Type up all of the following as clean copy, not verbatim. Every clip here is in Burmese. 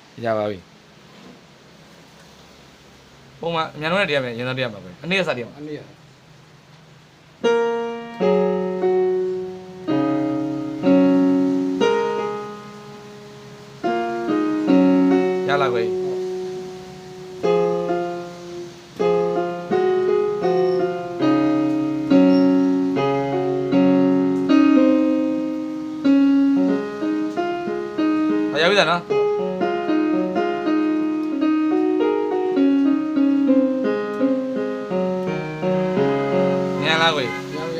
ရပါပြီပုံမှန်အများဆုံးနဲ့တည်းရမယ်ရင်သားတည်းရမှာပဲအနည်းစတည်းရမှာအနည်းရလာခွေရပြီလားညလာခွေရရတယ်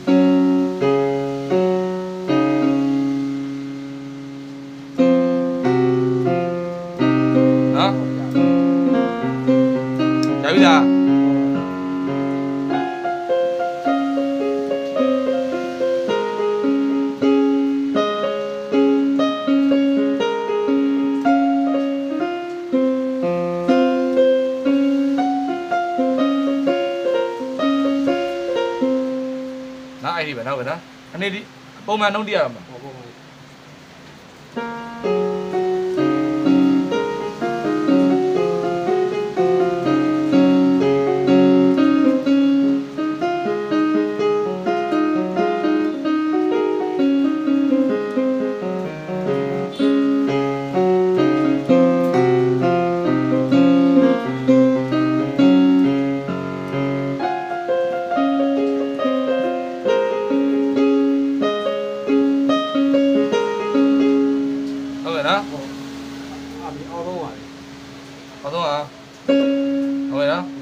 နော်ရပြီလားနော်အဲ့ဒီပဲနောက်ကနော်အနေဒီပုံမှန်နှုတ်တရရမှာဟောပေါ့ပါဟုတ်ကဲ့နော်အမီအော်တော့ပါလေ好多啊，ဟုတ်ကဲ့နော်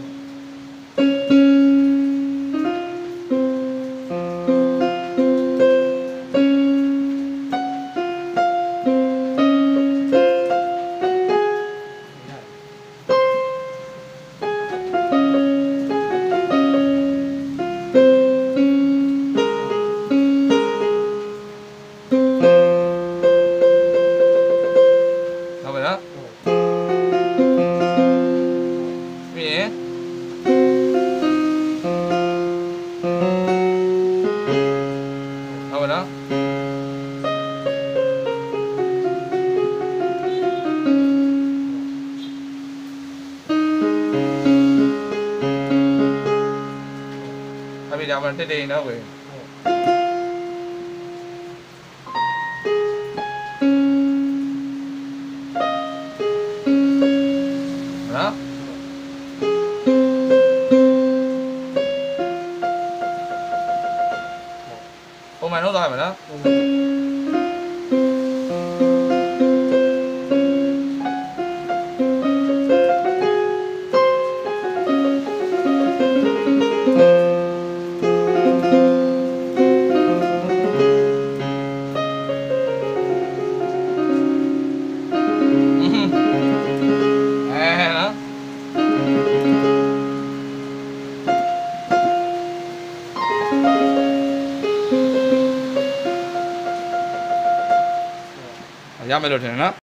ဟုတ်ကဲ့နော်ပြီးရင်ဟုတ်ကဲ့နော်အမေဒါမှတက်တက်နော်ကွယ်နော်ပုံမှန်တော့သွားရမယ်နော်ရမယ်လို့ထင်တယ်နော်